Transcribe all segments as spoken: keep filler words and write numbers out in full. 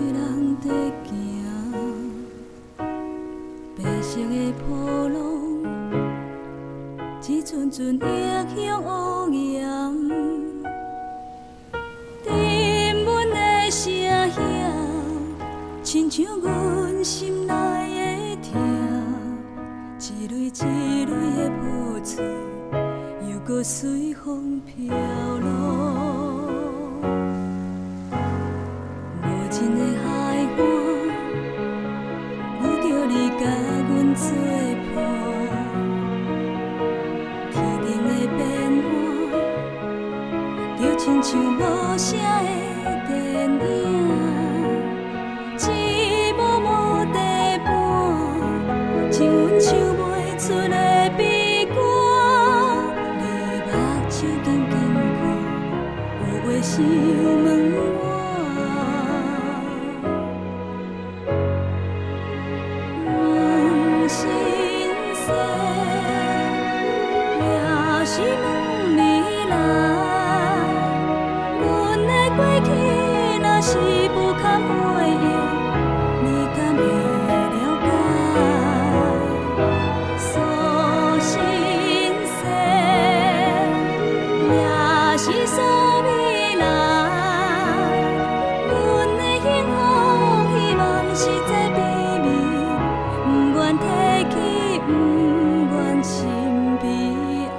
人在行，白色的铺路，一阵阵异乡乌烟。沉稳的声响，亲像阮心内的痛，一蕊一蕊的破碎，又搁随风飘落。 真的海岸，有着你甲阮作伴。天顶的变化，就亲像无声的电影，一幕幕地伴，像阮唱袂出的悲歌。你目睭紧紧看，有话想问我。 是问未来，阮的过去若是不堪回忆，你敢会了解？所心事，也是所未来，阮的幸福希望实在秘密，不愿提起，不愿心悲。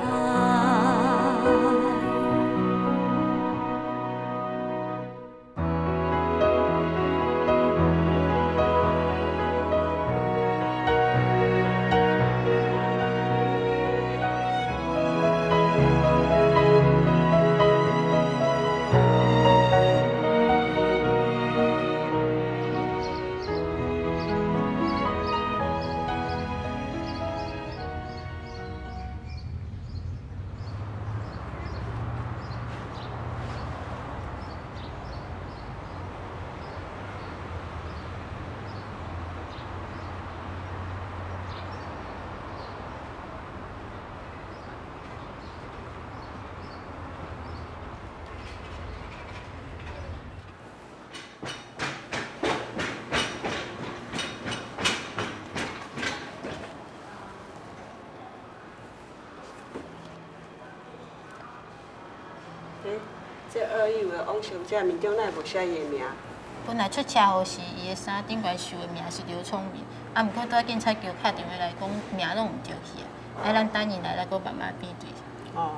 这二友的王小姐面顶哪无写伊的名？ 本来出车祸时，伊的衫顶悬绣的名是刘聪明，啊，毋过拄仔警察局敲电话来讲，名拢毋对去啊，啊，咱等伊来，咱搁慢慢比对。 哦。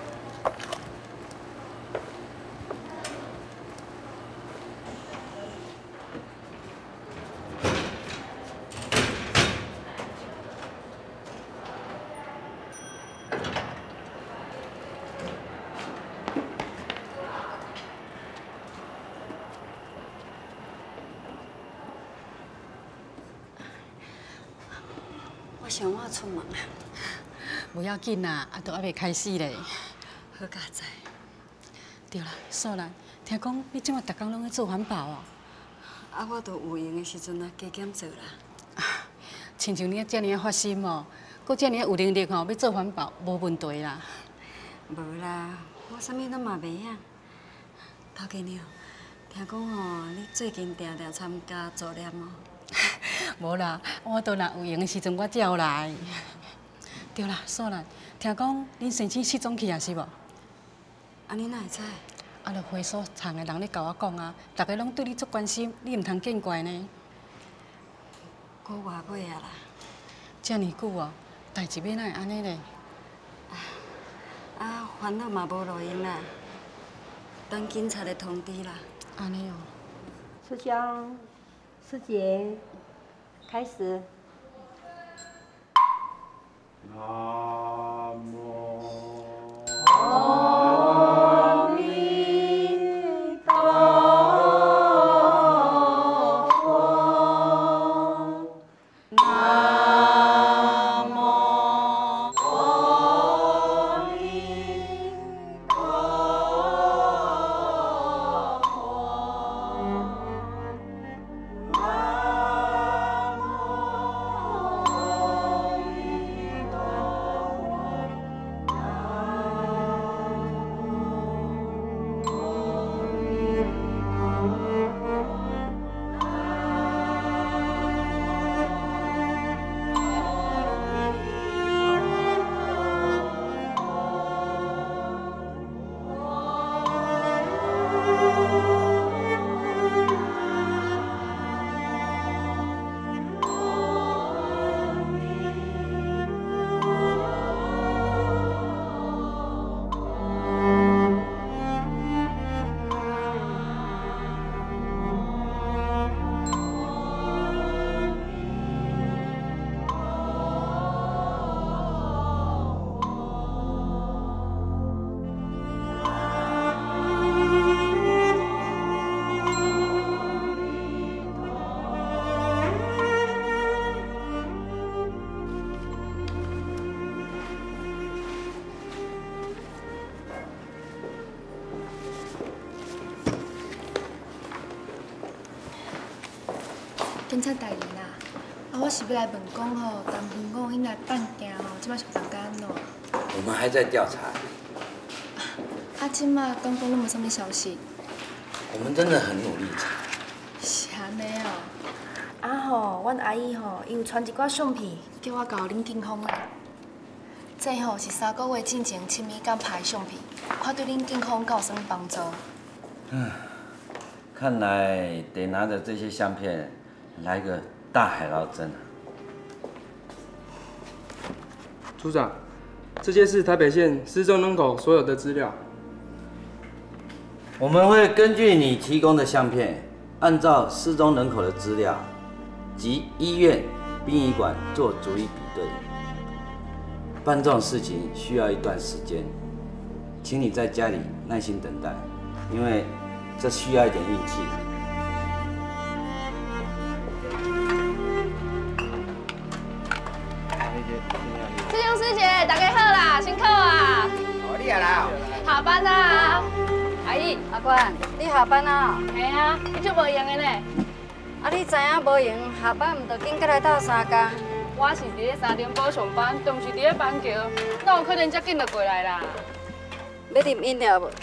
我想我出门啊， 不要紧啦，啊，都还未开始咧。 好佳哉。 对啦，素兰，听讲你即马逐工拢在做环保哦。 啊，我都有闲的时阵啊，加减做啦。 亲像你遮尔啊发心哦，搁遮尔啊有能力吼，要做环保无问题啦。 无啦，我啥物拢嘛袂晓。头家娘，听讲吼，你最近定定参加助念哦。 无啦，我倒若有闲的时阵，我才有来。对啦，素兰，听讲恁先生失踪去啊，是无？ 安尼哪会知？ 啊，着会所厂的人咧甲我讲啊，逐个拢对你足关心，你毋通见怪呢。 过偌尾啊啦！ 遮尔久哦，代志要哪会安尼咧？ 啊，烦恼嘛无路用啦，等警察的通知啦。 安尼哦。 出香，师姐，开始。 南无阿弥陀佛。南无阿弥陀佛。南无警察代理啦。啊，我是要来问讲吼，谈香港因来办件吼，即摆是大家安怎？ 我们还在调查。 啊，即摆刚讲拢无啥物消息。 我们真的很努力查。 是安尼哦。啊吼，阮阿姨吼，伊有传一寡相片，叫我交恁警方啦。这吼是三个月之前亲密甲拍的相片，看对恁警方敢有啥物帮助？ 嗯，看来得拿着这些相片来个大海捞针啊！ 组长，这些是台北县失踪人口所有的资料。 我们会根据你提供的相片，按照失踪人口的资料及医院、殡仪馆做逐一比对。办这种事情需要一段时间，请你在家里耐心等待，因为这需要一点运气。 师兄师姐，大家好啦，辛苦啊！ 哦，你也来哦。 下班啦。阿姨， 阿官，你下班啊？ 系啊，你就无闲的呢。 啊，你知影无闲，下班唔着紧过来斗相共？ 我是伫咧三重堡上班，都毋是伫咧板桥，哪有可能遮紧就过来啦？ 要啉饮料无？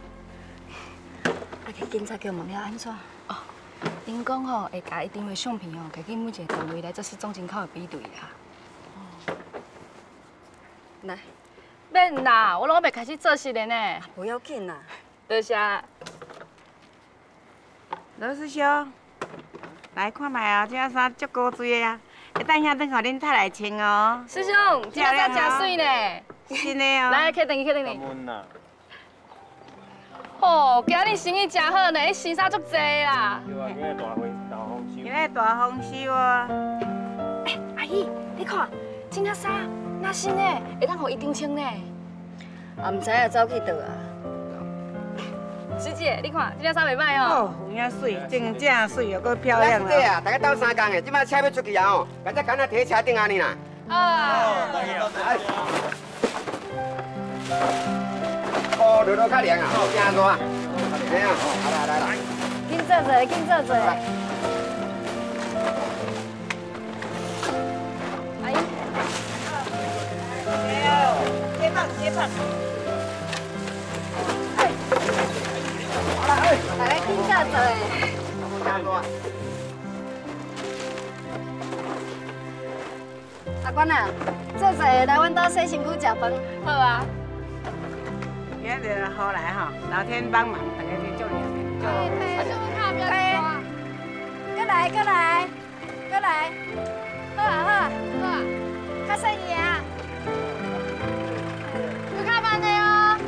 啊，去警察局问了安怎？ 哦，因讲吼会甲伊电话相片吼，家己每一个单位来做失踪人口的比对啦。 哦，来， 免啦，我拢未开始做事的呢。 不要紧啦。 多谢。 罗师兄，来看卖啊，这衫足古锥的啊，会等遐等互恁太来穿哦。 师兄，这衫真水呢。 新的哦。 来，客等去，客等去。哦，今日生意真好呢，新衫足济啦。 对啊，今日大风大丰收。 今日大丰收哦。 哎，阿姨，你看，这件衫那新的，会当互伊张穿呢。 啊，唔知影走去倒啊。 师姐，你看这件衫袂歹哦。 哦，有影水，真正水，又搁漂亮啦。啊，大家斗相共的，即摆车要出去啊哦，大家赶快提车顶安尼啦。 啊。 哦，落落较凉啊，真热。哎呀，来来来， 紧做做，紧做做。 阿姨。 接棒接棒。 大家紧做做。 真热。 阿官啊，做做来阮兜洗身躯食饭。 好啊。 今日好来吼，老天帮忙，大家去做料。 哎，师兄卡不要拖。 过来过来过来，好啊好啊好啊，较细意啊。 要卡慢的哦。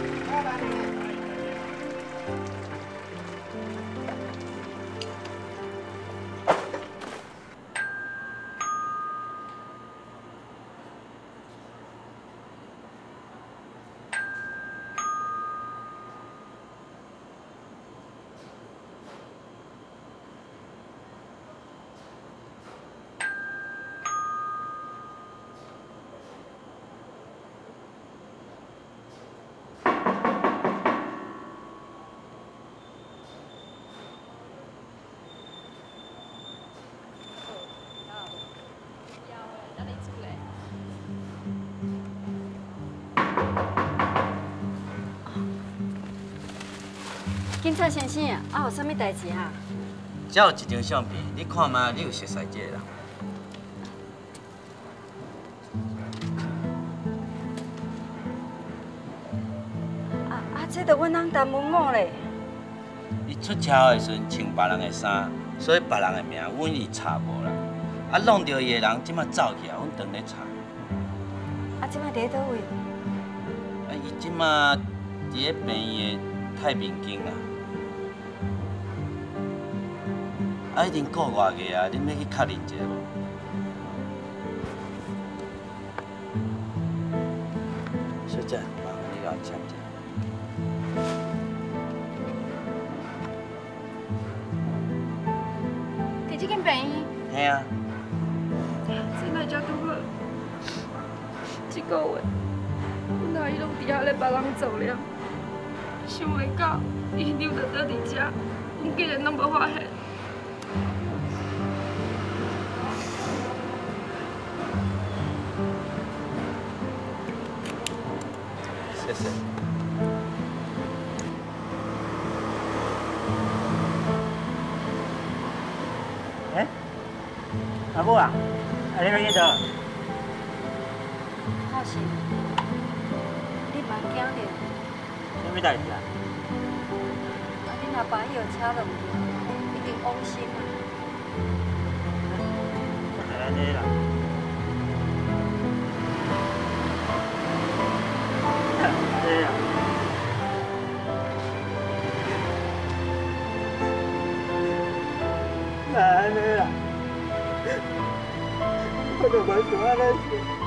警察先生，啊有啥物代志哈？ 只有一张相片，你看嘛，你有熟悉这个人。 啊啊，这着阮翁陈文武咧。 伊出车祸的时阵穿别人的衫，所以别人的名阮伊查无啦。啊，弄到伊的人即马走去啊，阮当咧查。 啊，即马伫咧倒位？ 啊，伊即马伫咧病院的太平间啦。啊，已经过偌个啊，恁要去确认一下无？小姐，麻烦你甲我签一下。 伫这间病院。 嘿啊。 这哪才拄好？一个月，阮阿姨拢伫遐咧别人做了，想袂到伊留着倒伫遮，阮竟然拢无发现。 谢谢。 哎，阿母啊，啊你要去倒？ 好是，你莫惊着， 什么代志啊？ 啊恁阿爸药车落去，已经往生啊。 是安尼啦。对啊。那安尼啦，我就袂想安尼想。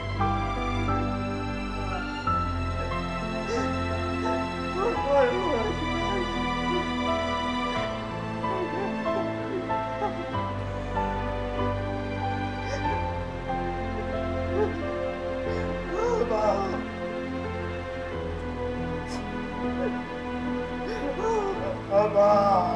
爸爸。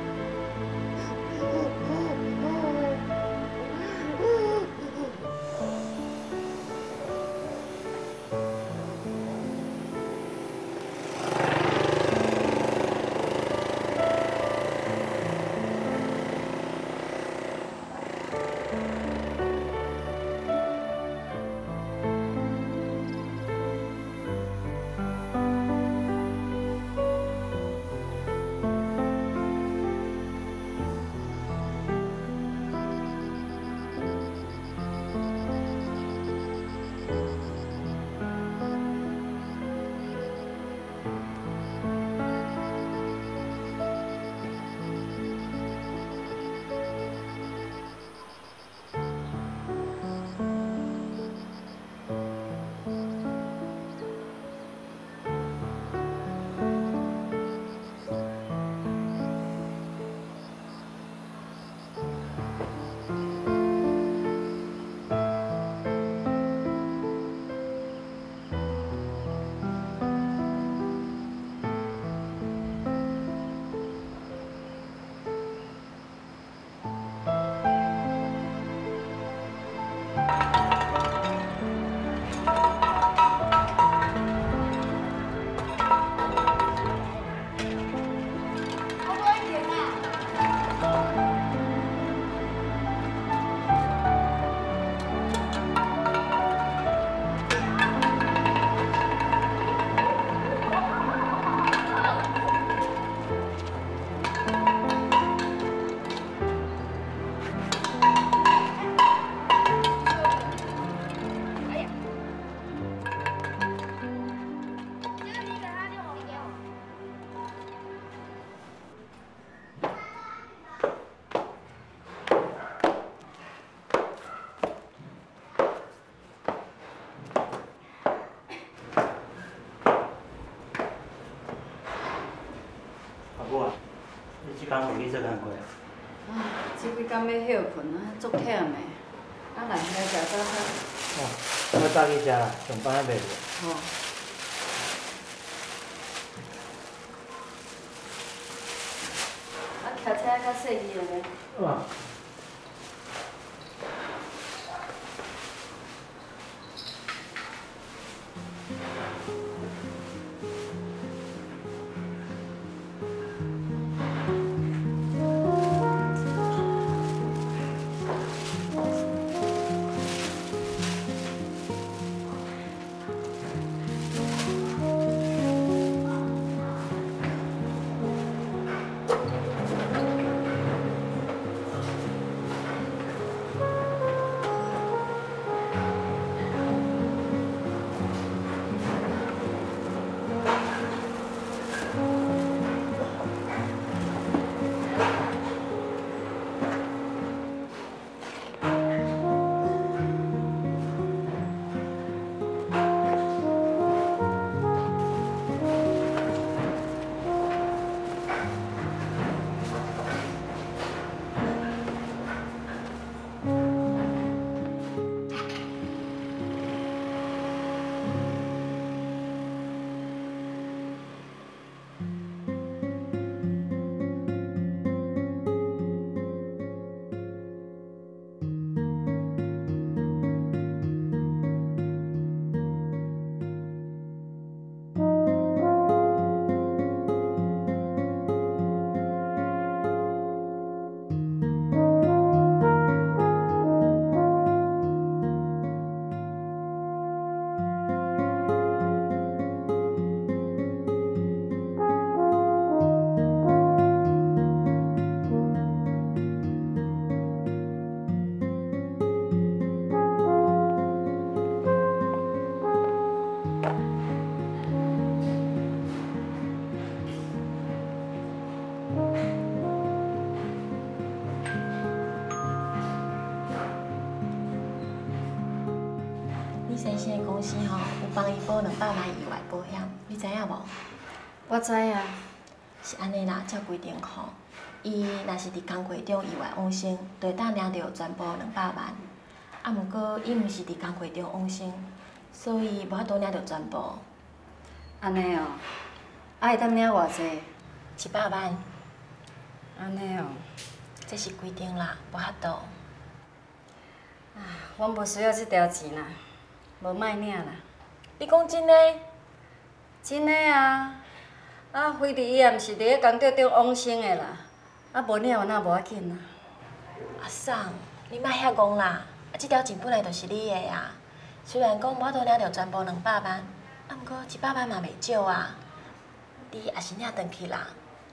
刚有去做工课。 啊，这几工要休困啊，足忝的。啊，来来食早餐。 哦，我早去食啦，上班还袂过。 好。啊，骑车较细致了没？ 哇。 啊， 你先生的公司吼有帮伊保两百万意外保险，你知影无？ 我知啊。 是安尼啦，照规定吼，伊若是伫工课中意外往生，就会当领到全部两百万。啊，毋过伊毋是伫工课中往生，所以无法度领到全部。 安尼哦，啊会当领偌济？ 一百万。 安尼哦， 这是规定啦，无法度。 啊，阮无需要这条钱啦，无卖领啦。 你讲真的？ 真的啊！啊，非得伊也毋是伫咧工作中往生的啦，啊无领有哪无要紧啊？ 阿送，你莫遐讲啦，啊，这条钱本来就是你的啊。虽然讲无法度领到全部两百万，啊，毋过一百万嘛袂少啊。你也是领转去啦。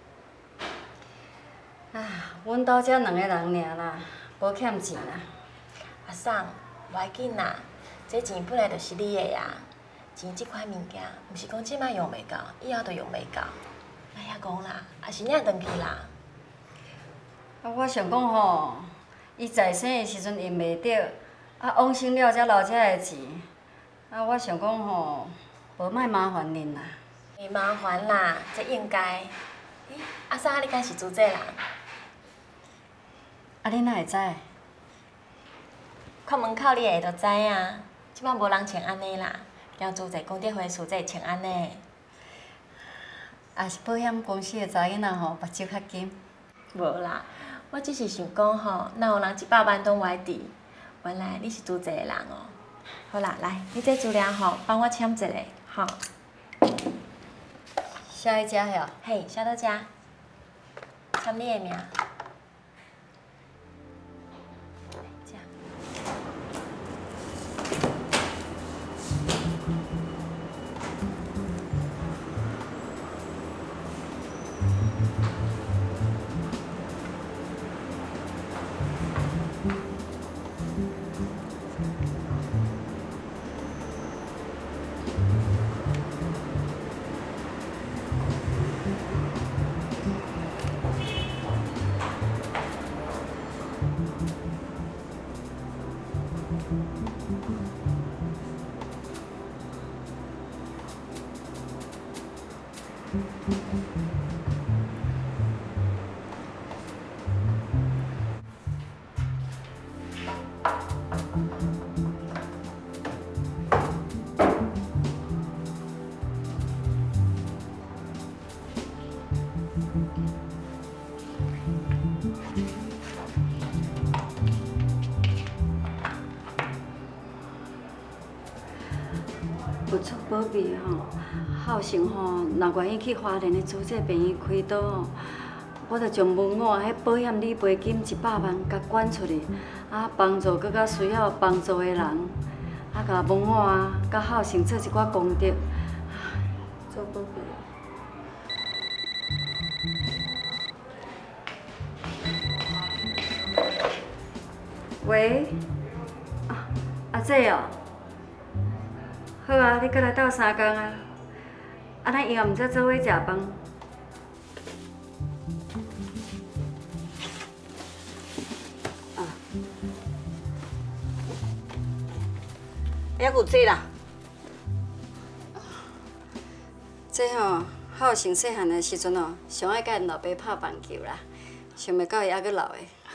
啊，阮兜遮两个人尔啦，无欠钱啦。 阿送，无要紧啦，这钱本来就是你的啊。钱这款物件，毋是讲即摆用袂到，以后就用袂到。莫遐讲啦，也是领转去啦。 啊，我想讲吼，伊在生的时阵用袂着，啊，往生了才留遮个钱。啊，我想讲吼，无莫麻烦恁啦。 袂麻烦啦，这应该。咦，阿三，你敢是租这人？ 啊，你哪会知？ 看门口你下就知啊。即摆无人穿安尼啦，要租者公德会厝者穿安尼。 也是保险公司的查囡仔吼，目睭较金。 无啦，我只是想讲吼，哪有人一百万拢歪伫？原来你是租这个人哦。好啦，来，你这资料吼，帮我签一个，吼。 写喺遮遐。 嘿，写到遮，签你的名。 有出保庇吼，孝成吼，若愿意去花莲的租这病院开刀吼，我着将文化迄保险理赔金一百万甲捐出去，啊，帮助搁较需要帮助的人，啊，甲文化啊，甲孝成做一寡功德，做保庇。喂，啊，阿姐哦。好啊，你过来斗三工啊！啊，咱以后毋则做伙食饭。 啊，还有这啦。 这吼，孝成细汉的时阵哦，上爱甲因老爸拍棒球啦，想袂到伊还阁老的。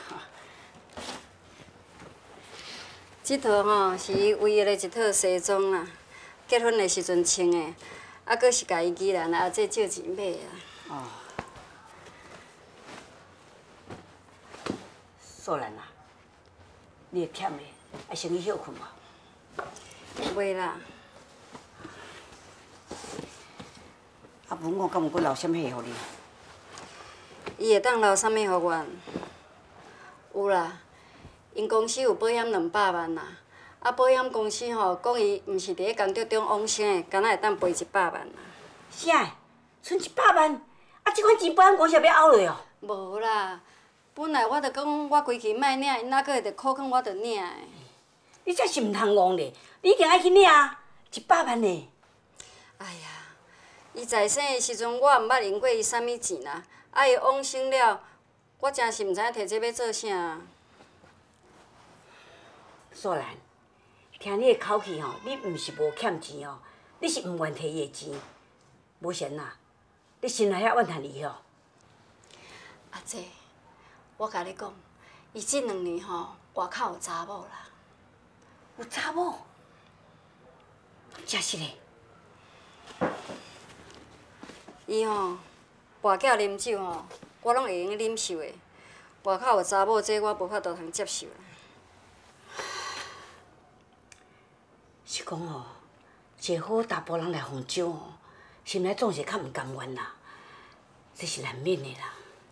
这套吼是伊唯一的一套西装啦。结婚的时阵穿的，啊，阁是家己宜兰阿姐借钱买啊。 哦。素兰啊，你会忝的，爱先去休困无？ 袂啦。 啊，文我敢有阁留啥物货互你？ 伊会当留啥物互阮？有啦，因公司有保险两百万啦。啊，保险公司吼讲伊毋是伫咧工作中往生的，敢若会当赔一百万啦。 啥的？剩一百万？啊，这款钱保险公司也要拗落哦？ 无啦，本来我着讲我规气莫领，因哪个会着扣空我着领的。 你这是毋通戆咧，你一定爱去领啊！一百万呢？ 哎呀，伊在生的时阵，我毋捌用过伊啥物钱啦。啊，伊往生了，我真是毋知影摕这要做啥。 素兰。 听你的口气吼，你毋是无欠钱哦，你是毋愿摕伊的钱。无闲啦，你心内遐怨叹伊哦。 阿姐，我甲你讲，伊这两年吼，外口有查某啦。 有查某？真是嘞。 伊吼，跋筊啉酒吼，我拢会用忍受的。外口有查某，这我无法度通接受啦。 是讲哦，一个好查甫人来逢酒哦，心内总是较毋甘愿啦，这是难免的啦。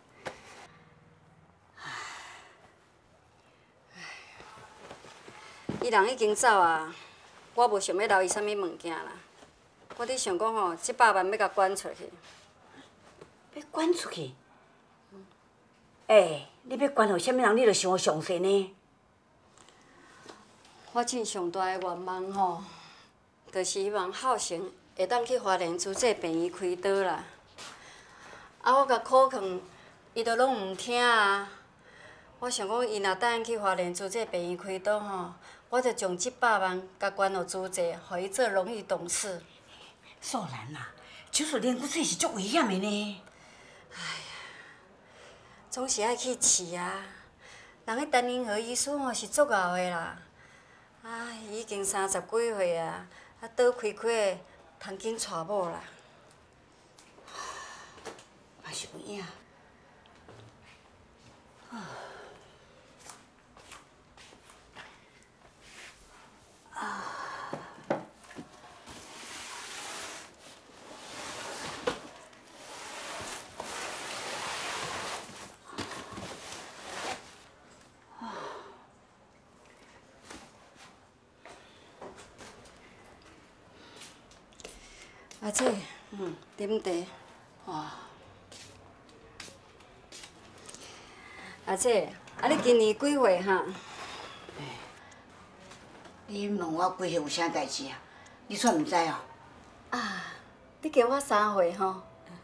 伊人已经走啊，我无想要留伊啥物物件啦。我伫想讲吼，即百万要甲捐出去。 要捐出去？哎、欸，你要捐互啥物人？你着想详细呢。 我真上大的愿望吼，就是希望孝成会当去花莲租这病院开刀啦。啊，我甲苦劝，伊都拢毋听啊。我想讲，伊若答应去花莲租这病院开刀吼，我就将即百万甲捐互租界，互伊做荣誉董事。 素兰啊，手术连骨这是足危险的呢。 哎呀，总是爱去试啊。人迄陈英和医师吼是足敖的啦。啊，伊已经三十几岁啊，啊，倒开开的，通紧娶某啦。 嘛是有影。啊。啊。 阿姐，嗯，啉茶。 哇！ 阿姐，啊，你今年几岁哈？ 哎，你问我几岁有啥代志啊？你煞毋知哦？ 啊，你加我三岁吼。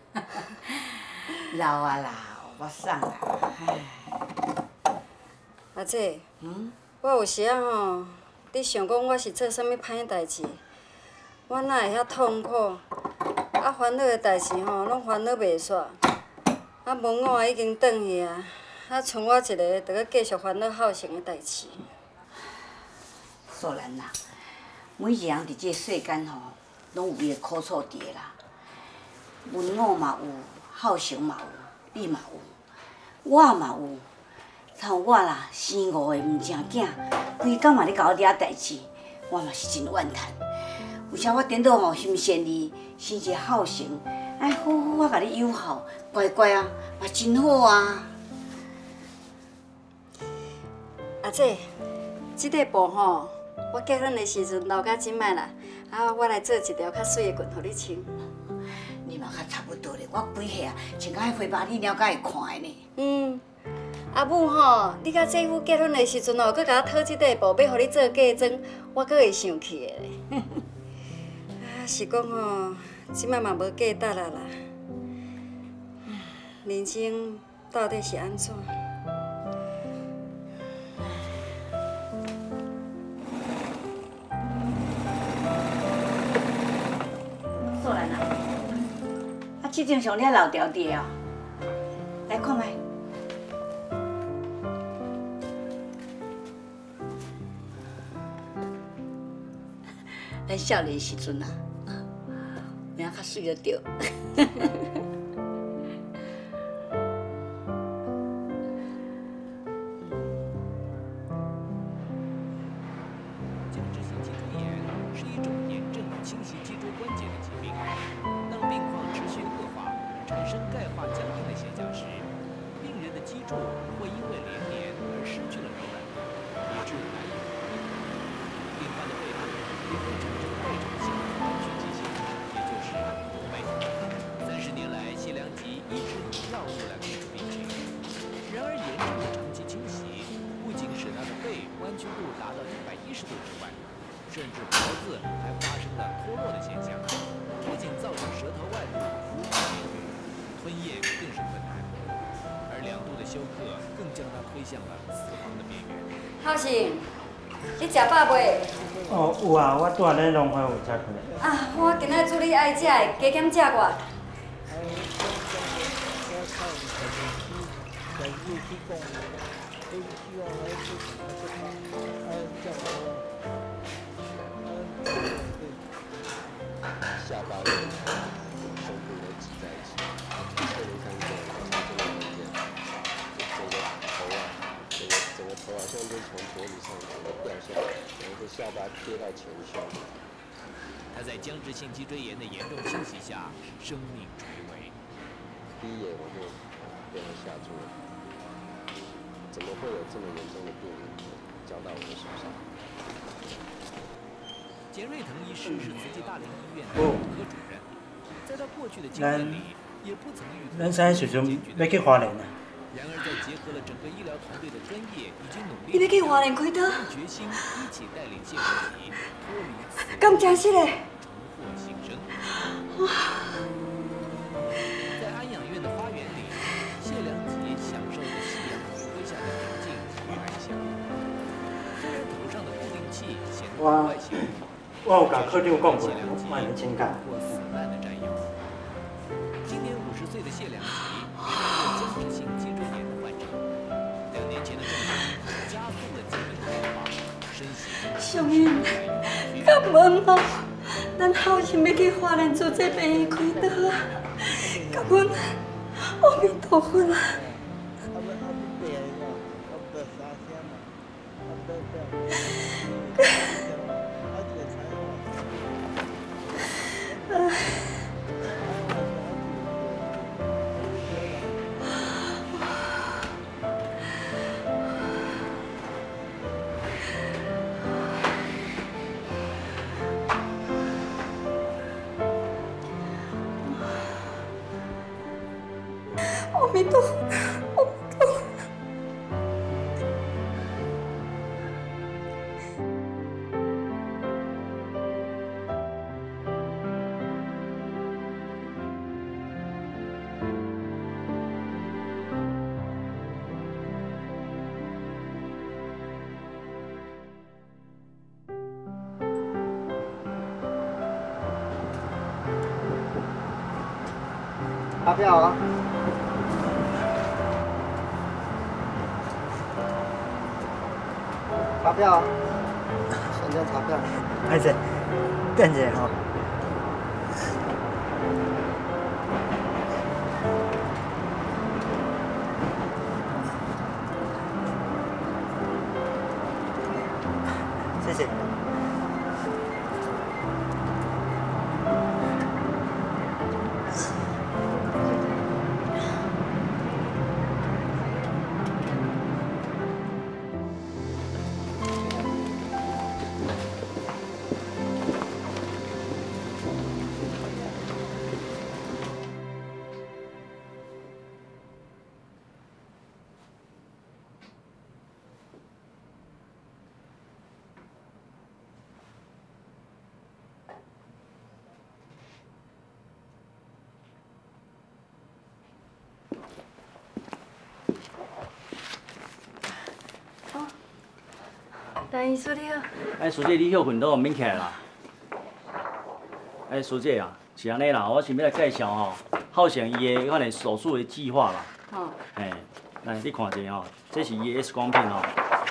老啊老，我送啊。唉。 阿姐， 嗯， 我有时啊吼，你想讲我是做啥物歹代志？我哪会遐痛苦？啊，烦恼的代志吼，拢烦恼袂煞。啊，文我已经转去啊，啊，剩我一个，着搁继续烦恼孝成的代志。 素兰啦，每一个人伫这世间吼，拢有伊的苦楚伫的啦。文我嘛有，孝成嘛有，你嘛有，我嘛有。像我啦，生五个毋正囝，规工嘛咧甲我惹代志，我嘛是真怨叹。为啥我颠倒吼心善意，生一个孝成，哎，好好啊，甲你友好，乖乖啊，嘛真好啊。 阿姐，即块布吼，我结婚的时阵留到即摆啦，啊，我来做一条较水的裙，互你穿。 你嘛较差不多咧，我几岁啊，穿甲迄花巴你了才会看的呢。 嗯，阿母吼，你甲姐夫结婚的时阵哦，搁甲我讨即块布，要互你做嫁妆，我搁会生气的咧。是讲吼，即摆嘛无价值啊啦。人生到底是安怎？ 素兰啊，啊，这张上了老条滴哦，来看卖。咱少年时阵啊。名较水就对。 僵直性脊柱炎是一种炎症侵袭脊柱关节的疾病。当病况持续恶化，产生钙化僵硬的现象时，病人的脊柱会因为连年而失去了柔软度，以致难以活动。病患的背部也会产生代偿性弯曲畸形。驼背，三十年来，谢良吉以制定药物来控制病情。然而，严重的长期侵袭不仅使他的背弯曲度达到一百一十度之外，甚至脖子还发生了脱落的现象，不仅造成舌头外露无法言语，吞咽更是困难。而两度的休克更将他推向了死亡的边缘。 孝成， 你食饱未？ 哦，有啊，我拄仔咧农会有食过。 啊，我今仔煮你爱食的，加减食我。 下巴跟胸部都挤在一起，侧面看过来，像这个影片，整个头啊，整个整个头好像就从脖子上整个掉下来，然后这下巴贴到前胸。 他在僵直性脊椎炎的严重侵袭下，生命垂危。 第一眼我就被他吓住了，怎么会有这么严重的病交到我的手上？ 简瑞腾医师是慈济大林医院的骨科主任，在他过去的经验里，也不曾遇过。 咱啥时阵要去花莲啊？ 然而，在结合了整个医疗团队的专业以及努力， 你要去花莲开刀？ 决心一起带领谢良吉脱离死亡， 咁真实嘞！ 重获新生。在安养院的花园里，谢良吉享受着夕阳余晖下的宁静与安详。虽然头上的固定器显得格外显眼。 我有甲科长讲过，莫来请假。 今年五十岁的谢良吉面对僵直性脊椎炎的患者，两年前的重病加速了疾病的恶化，身形。 上英，感恩哦，咱后生要去花莲做这病院开刀啊！感恩阿弥陀佛啊！阿弥陀佛，阿弥陀佛。 发票啊！发票，三张钞票。 还是，等者吼。谢谢。 陈医师你好。 哎，师姐，你休困倒免起来啦。哎，师姐啊，是安尼啦，我想要来介绍吼，浩翔伊的款的手术的计划啦。 哦。 哎，来你看者吼，这是伊的 X 光片吼。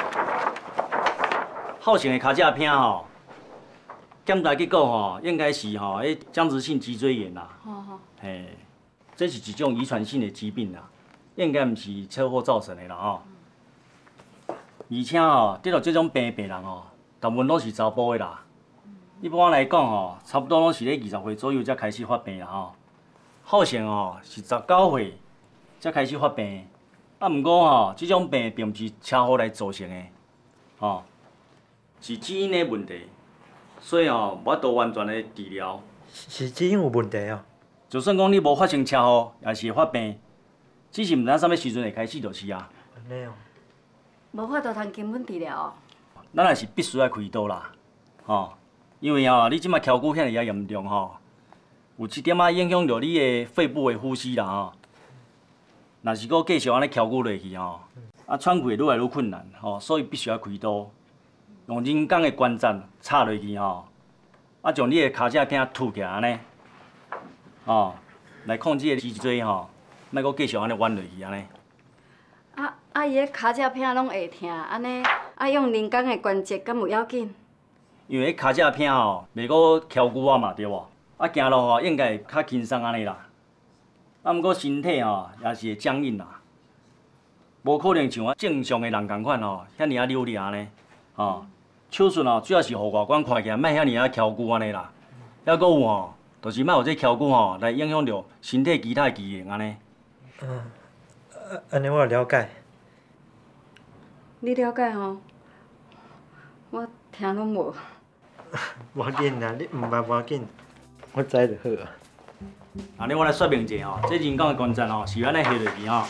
浩翔的脚趾片吼，检查结果吼，应该是吼，迄僵直性脊椎炎啦。 好好。 嘿，这是一种遗传性的疾病啦，应该毋是车祸造成的啦吼。而且吼，得到这种病的病人吼，大部分拢是查甫的啦。一般来讲吼，差不多拢是咧二十岁左右才开始发病啦吼。好像吼是十九岁才开始发病，啊，毋过吼，这种病并毋是车祸来造成的，吼，是基因的问题，所以吼无法度完全的治疗。 是基因有问题哦。 就算讲你无发生车祸，也是会发病，只是毋知啥物时阵会开始就是啊。 安尼哦。 无法度通根本治疗哦。 咱也是必须要开刀啦，吼，因为吼你即摆翘骨遐尼也严重吼，有一点仔影响到你的肺部的呼吸啦吼。若是搁继续安尼翘骨落去吼，啊喘气会愈来愈困难吼，所以必须要开刀。 用人工的关节插落去吼，啊，将你的骹只颈凸起来安尼，哦，来控制个脊椎吼，莫阁继续安尼弯落去安尼。 啊啊，伊个骹只片拢会疼，安尼啊用人工的关节，敢有要紧？ 因为骹只片吼，袂阁翘骨啊嘛，对无？啊，行路吼应该会较轻松安尼啦。啊，毋过身体吼也是会僵硬啦，无可能像我正常的人共款吼，遐尔啊溜力安尼，吼。手术吼主要是互外观看起来莫遐尔啊翘骨安尼啦。还阁有吼，就是莫有这翘骨吼来影响到身体其他的机能安尼。 嗯，啊，安尼我了解。 你了解吼？我听拢无。 无要紧啦，你毋捌无要紧，我知就好啊。 安尼我来说明一下吼，这人工的关节吼是安尼下落去吼。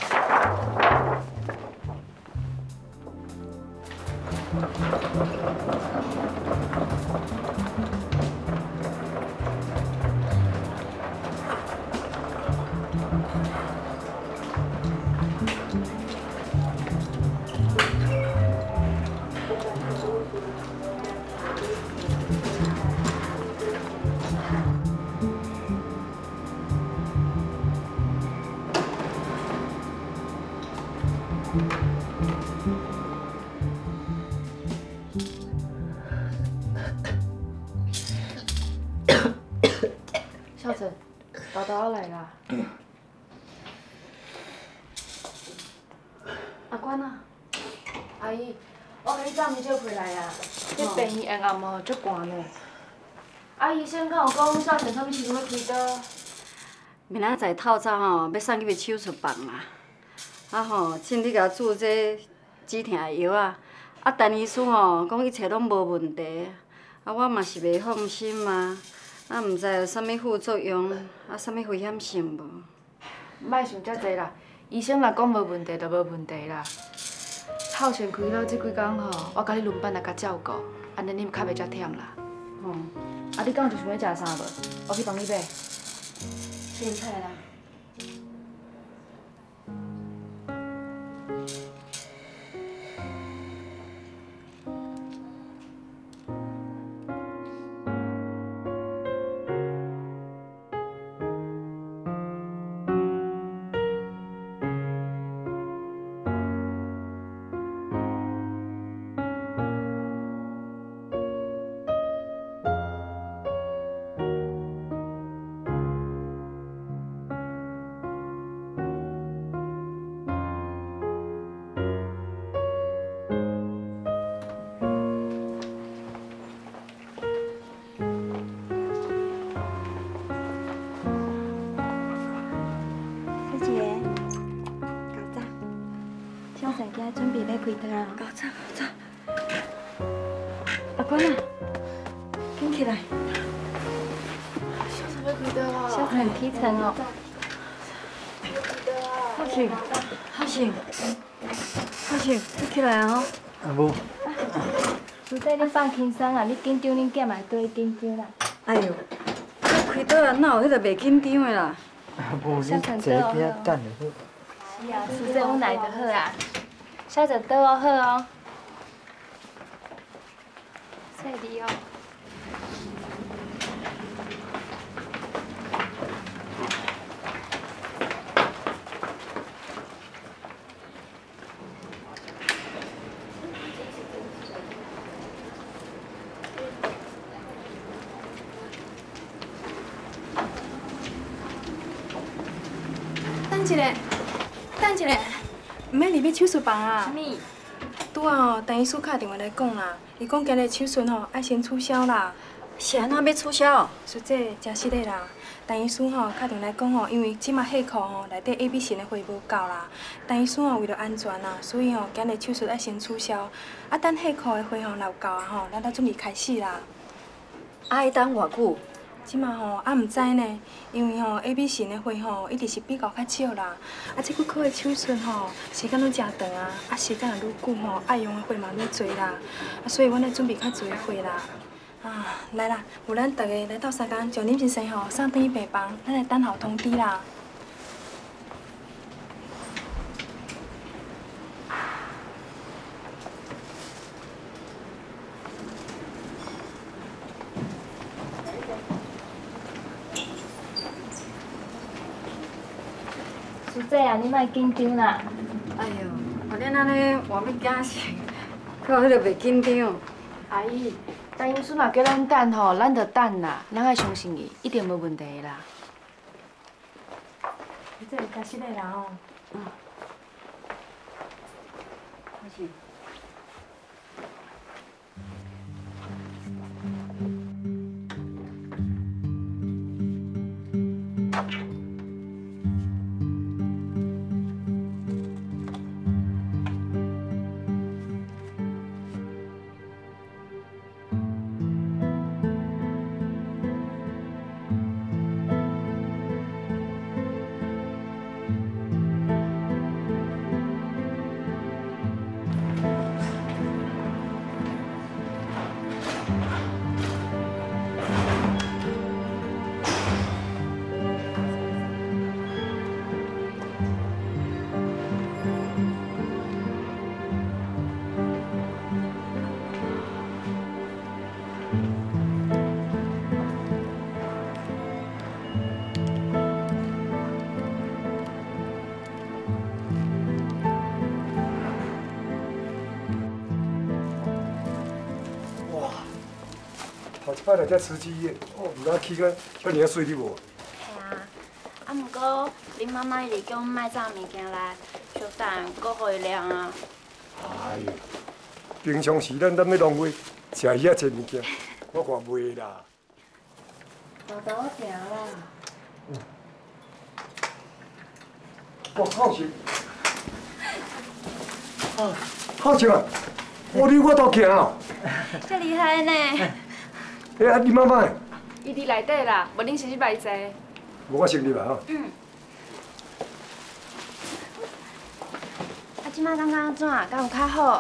孝珍，豆豆要来啦。阿官啊，阿姨，我甲你早暝叫回来啊。你病院的暗号足寒呢。阿姨先甲我讲，孝珍啥物时阵要开刀？ 明仔载透早吼，要送入去手术房啦。啊吼，请你甲注这止疼的药啊。啊，陈医师吼讲一切拢无问题，啊，我嘛是袂放心嘛。啊，毋知有啥物副作用，啊，啥物危险性无？ 莫想遮济啦，医生若讲无问题，就无问题啦。透先开刀这几工吼，我甲你轮班来甲照顾，安尼你较袂遮忝啦。吼、嗯，啊，你敢有想要食啥无？我去帮你买。 凊彩啦。准备要开刀啊！搞走搞走！阿官啊，紧起来！ 孝珍要开刀啊！ 孝珍起床哦！孝顺，孝顺，孝顺，你起来哦！ 阿母， 师姐，你放轻松啊！你紧张，恁囝嘛会对紧张啦。 哎呦，要开刀啊，哪有迄个袂紧张的啦？ 阿母，你坐遐等就好。 是啊，师姐，阮来就好啊。孝珍倒我好哦。谢你哦。 等一下，等一下，毋免入去手术房啊！ 什么？ 拄啊吼，陈医师打电话来讲啦，伊讲今日手术吼爱先取消啦。 是安怎要取消？ 师姐，真实的啦。陈医师吼打电话来讲吼，因为即马血库吼内底 A B 型的血无够啦。陈医师吼为了安全啦，所以吼今日手术爱先取消。啊，等血库的血吼若有够啊吼，咱才准备开始啦。 爱等偌久？ 即马吼啊毋知呢，因为吼 A B 型的血吼一直是比较较少啦。啊，即几科的手术吼时间拢真长啊，啊时间也愈久吼，爱用的血嘛愈侪啦。啊，所以阮来准备较侪血啦。啊，来啦，有咱大家来斗相共，将恁先生吼送转去病房，咱来等候通知啦。 姐啊，你莫紧张啦。 哎呦，啊恁安尼换要惊死，到迄个袂紧张。 阿姨，等因孙若叫咱等吼，咱就等啦，咱爱相信伊，一定无问题的啦。 你这是假实的啦哦。 嗯。开始。 头一摆来遮慈济医院，哦，毋知去个遐尔啊水哩无？ 系啊，啊毋过恁妈妈一直叫阮莫炸物件来，小等搁互伊凉啊。 哎呦，平常时咱咱要浪费食遐济物件，我看袂啦。 豆豆我行啦。 嗯。哇，好笑！啊，好笑啊！我你我都行哦。 遮厉害呢！ 哎啊，你妈妈？ 伊伫内底啦，无恁先去买坐。 无我先入来吼。 嗯。啊，即摆感觉安怎？敢有较好？ 啊，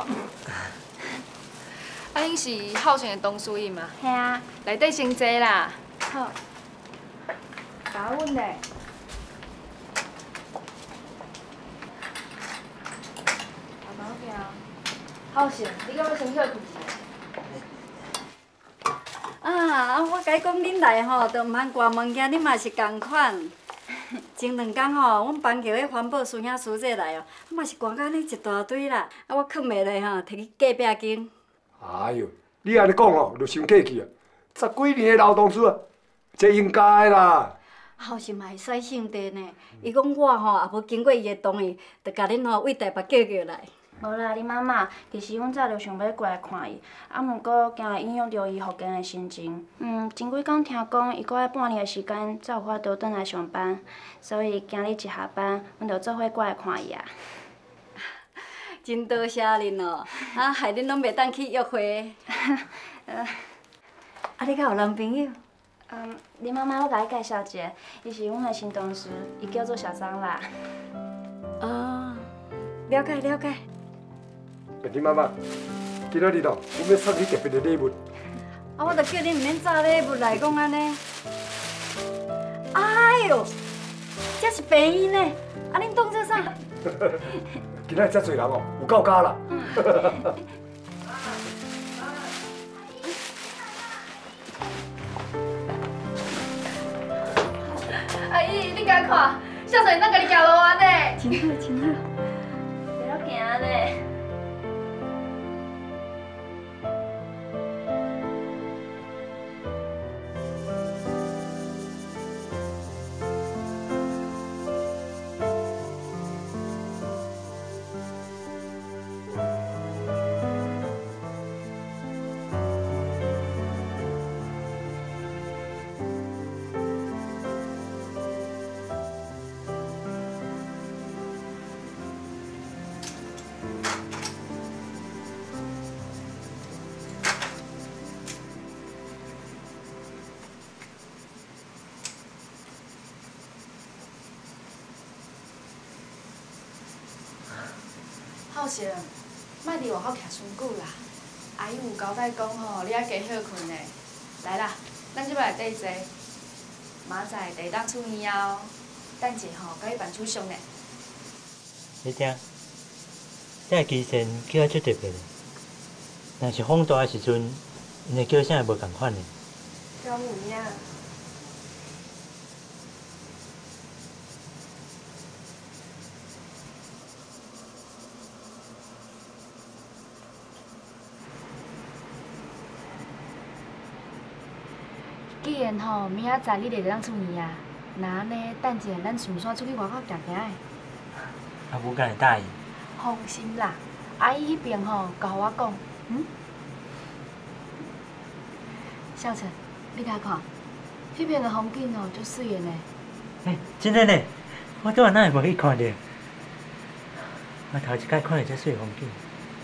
恁是浩成的同事伊嘛？ 系啊。 内底先坐啦。 好。搞阮嘞。慢慢行。浩成，你敢要先叫伊开？ 啊，我甲你讲，恁来吼，都毋通挂物件，恁嘛是共款。前两工吼，阮班叫迄环保师兄师姐来哦，我嘛是挂到安尼一大堆啦。啊，我藏袂落吼，摕去隔壁间。 哎呦，你安尼讲哦，就伤客气啊！十几年的老同事啊，这应该啦。 后生嘛会使姓地呢，伊讲我吼也无经过伊的同意，就甲恁吼为台北叫叫来。 无啦，你妈妈，其实阮早就想要过来看伊，啊，毋过惊会影响到伊复健的心情。嗯，前几工听讲，伊搁爱半年的时间才有法度转来上班，所以今日一下班，阮就做伙过来看伊啊。 真多谢恁哦，啊，害恁拢袂当去约会。啊，你敢有男朋友？ 嗯，你妈妈，我甲你介绍一个，伊是阮的新同事，伊叫做小张啦。 哦，了解了解。 你妈妈，今仔日哦，阮要送你特别的礼物。 啊，我著叫你毋免炸礼物来讲安尼。哎呦，这是病院呢，啊，恁当做啥？ 今仔遮侪人哦，有够假啦。 阿姨，你敢看？小陈咱家己行路安尼。 真好，真好。 袂晓行呢。 浩成，莫伫外口徛伤久啦。阿姨有交代讲吼，你爱加好困嘞。来啦，咱即摆内底坐。明仔载第当出院后，等者吼，甲伊办手续呢。 你听，这机身叫啊足特别的。若是风大的时阵，因的叫声会无共款的。 叫有影。 既然吼明仔载你就当出院啊，那安尼等一下咱顺便出去外口行行的。 阿母敢会答应？ 放心啦，阿姨迄边吼，甲我讲，嗯。孝成，你来看，迄边的风景哦，足水的呢。 哎，真的呢，我拄仔哪会无去看着？我头一摆看到遮水风景。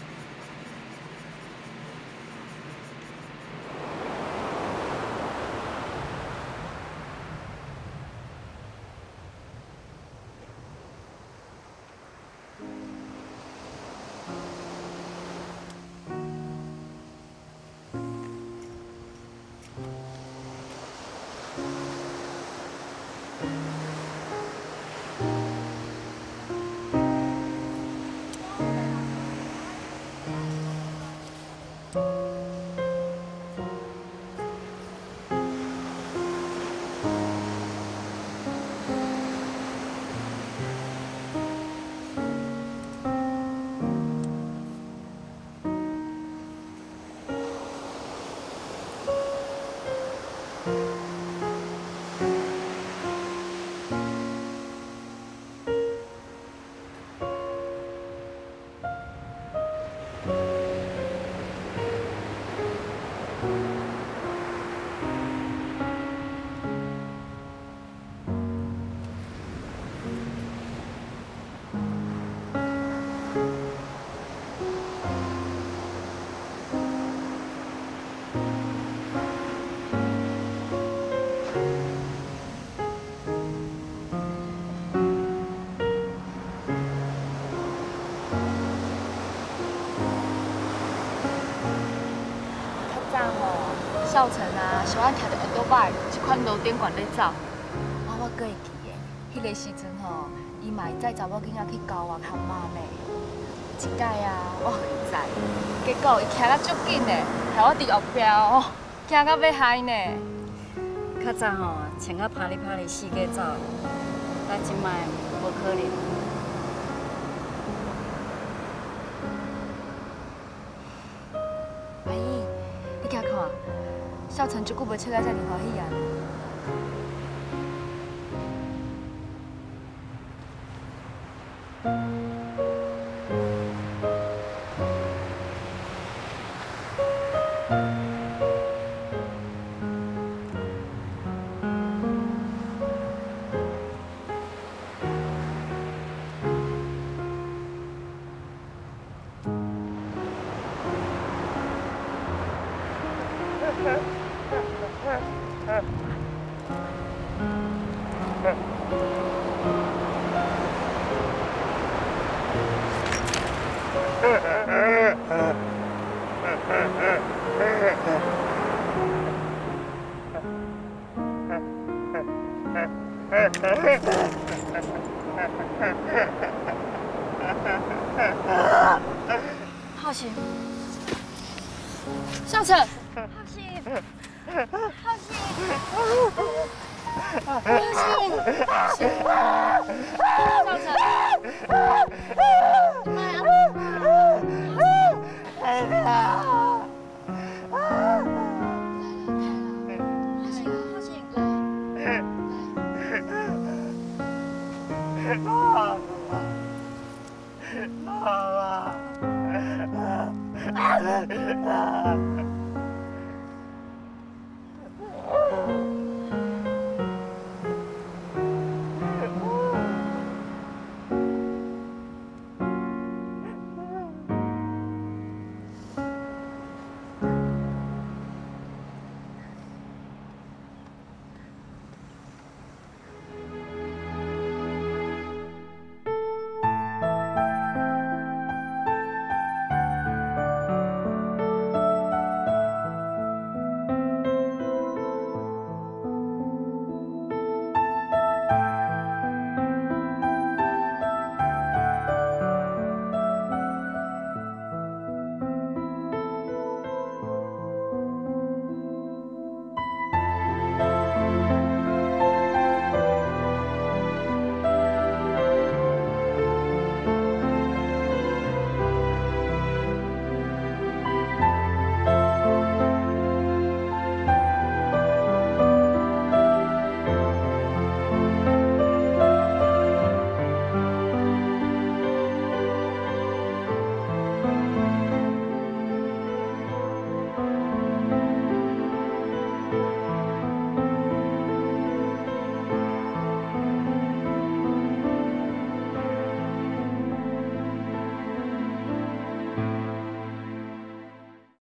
孝成啊，喜欢骑着奥多拜，一款路顶管咧走。啊，我阁会记的，迄个时阵吼，伊嘛会载查某囡仔去交往含妈呢。一摆啊，我互伊载，结果伊骑得足紧的，害我伫后壁哦，惊到要害呢。 较早吼，穿啊拍哩拍哩四界走，但即摆无可能。 阿姨，你行看。孝成即久无笑到遮尔欢喜啊！ 浩鑫，孝成，浩鑫，浩鑫，浩鑫，孝成，妈呀！ 妈妈，